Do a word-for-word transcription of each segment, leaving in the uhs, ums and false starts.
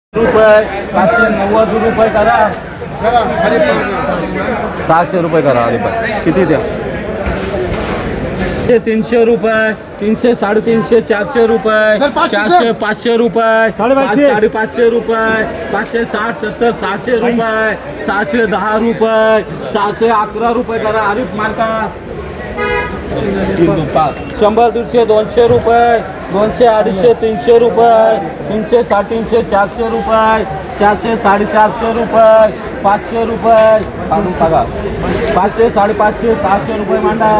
रुपये पाचशे नव्वद रुपये करा सहाशे रुपये करा अरे किती द्या तीनशे रुपये तीनशे साडेतीनशे चारशे रुपये चारशे पाचशे रुपये साडेपाचशे रुपये पाचशे साठ सत्तर सहाशे रुपये सहाशे दहा रुपये सहाशे अकरा रुपये करा आरिफ मार्का शंभर दीडशे दोनशे रुपये दोनशे अडीचशे तीनशे रुपये तीनशे साडेतीनशे चारशे रुपये चारशे साडेचारशे रुपये पाचशे रुपये काढून बघा पाचशे साडेपाचशे सहाशे रुपये मांडा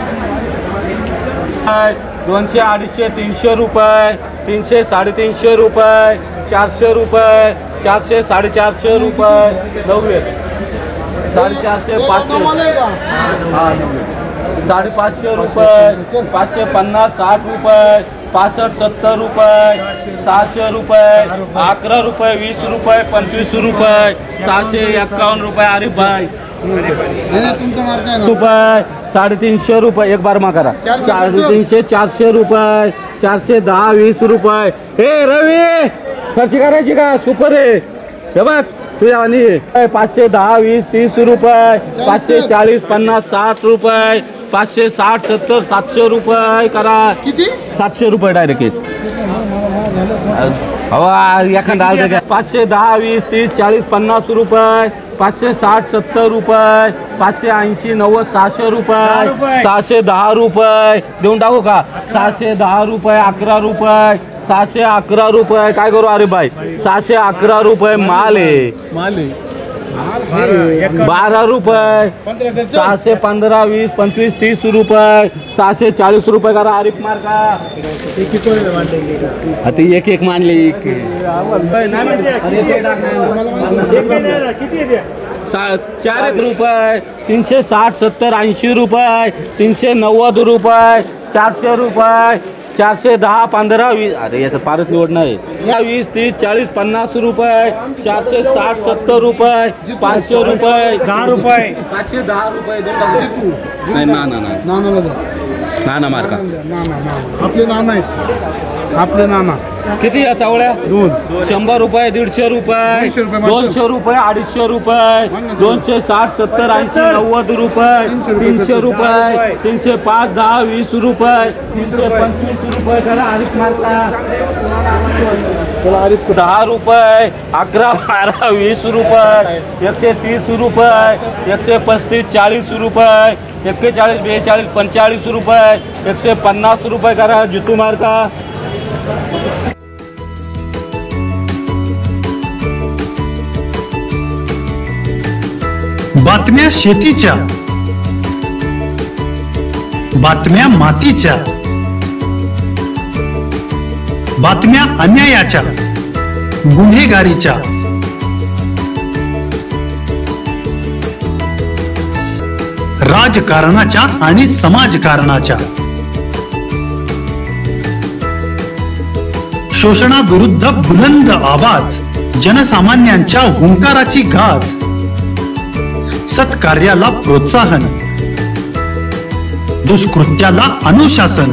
दोनशे अडीचशे तीनशे रुपये तीनशे साडेतीनशे रुपये चारशे रुपये चारशे साडेचारशे रुपये नव्वद साडेचारशे पाचशे हा नव्वद साडेपाचशे रुपये पाचशे पन्नास साठ रुपये पासष्ट सत्तर रुपये सहाशे रुपये अकरा रुपये वीस रुपये पंचवीस रुपये सहाशे एक्कावन्न रुपये अरे भाई रुपये साडेतीनशे रुपये एक बार मा करा साडेतीनशे चारशे रुपये चारशे दहा वीस रुपये हे रवी खर्च करायची का सुपर आहे हे बघ तुझ्या आणि पाचशे दहा वीस तीस रुपये पाचशे चाळीस पन्नास साठ रुपये पाचशे साठ सत्तर सातशे रुपये करा किती सातशे रुपये डायरेक्ट हवा एखादा पाचशे दहा वीस तीस चाळीस पन्नास रुपये पाचशे साठ सत्तर रुपये पाचशे ऐंशी नव्वद सहाशे रुपये सहाशे दहा रुपये देऊन टाकू का सहाशे दहा रुपये अकरा रुपये सहाशे अकरा रुपये काय करू अरे भाई सहाशे अकरा रुपये माल आहे माल आहे बारा रुपये सहाशे पंधरा वीस पंचवीस तीस रुपये सहाशे चाळीस रुपये करा आरिफ मार्का आता एक एक मानले चार एक रुपये तीनशे साठ सत्तर ऐंशी रुपये तीनशे नव्वद रुपये चारशे रुपये चारशे दहा पंधरा वीस अरे याचं फारच निवडणार आहे वीस तीस चाळीस पन्नास रुपये चारशे साठ सत्तर रुपये पाचशे रुपये दहा रुपये पाचशे दहा रुपये नाही ना ना ना ना मार्का आपले नाना आहेत आपले नाना किती या चावळ्या दोन शंभर रुपये दीडशे रुपये दोनशे रुपये अडीचशे रुपये दोनशे साठ सत्तर ऐंशी नव्वद रुपये तीनशे रुपये तीनशे पाच दहा वीस रुपये तीनशे पंचवीस रुपये करा आरिफ मार्का दहा रुपये अकरा बारा वीस रुपये एकशे तीस रुपये एकशे पस्तीस चाळीस रुपये एक्केचाळीस बेचाळीस पंचेचाळीस रुपये एकशे पन्नास रुपये करा जितू मार्का बातम्या शेतीच्या बातम्या मातीच्या बातम्या अन्यायाच्या गुन्हेगारीच्या राजकारणाच्या आणि समाजकारणाच्या शोषणाविरुद्ध बुलंद आवाज जनसामान्यांच्या हुंकाराची गाज सत्कार्याला प्रोत्साहन दुष्कृत्याला अनुशासन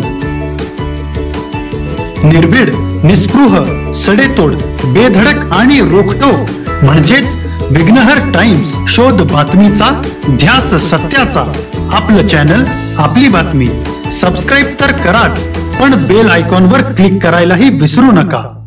निर्भीड निस्पृह सडेतोड बेधडक आणि रोखटोक म्हणजेच विघ्नहर टाइम्स शोध बातमीचा ध्यास सत्याचा आपलं चॅनल आपली बातमी सबस्क्राईब तर कराच पण बेल आयकॉनवर क्लिक करायलाही विसरू नका।